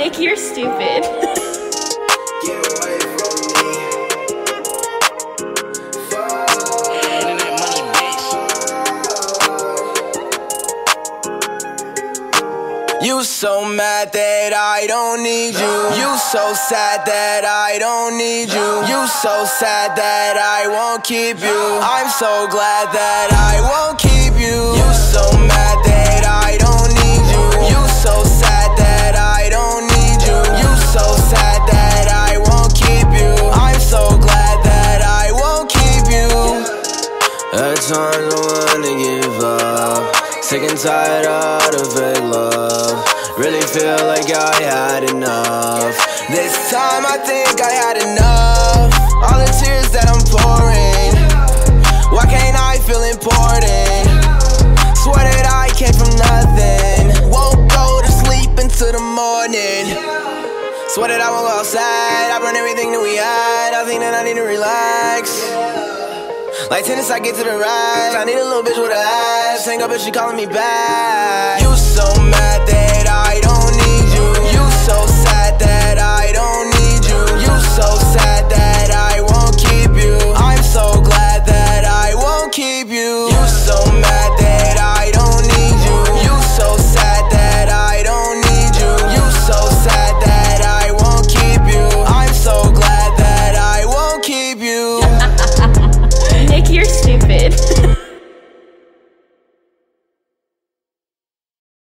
Like, you're stupid. You so mad that I don't need you. You so sad that I don't need you. You so sad that I won't keep you. I'm so glad that I won't keep you. You so mad that I don't need you. You so sad that I don't need you. You so sad that I won't keep you. I'm so glad that I won't keep you. At times I wanna give up. Sick and tired of the fake love. Really feel like I had enough. This time I think I had enough. All the tears that I'm pouring. Why can't I feel important? Swear that I came from nothing. Won't go to sleep until the morning. Swear that I won't go outside. I've run everything that we had. I think that I need to relax. Like tennis, I get to the rise. I need a little bitch with a ass. Hang up, but she calling me back. You so mad that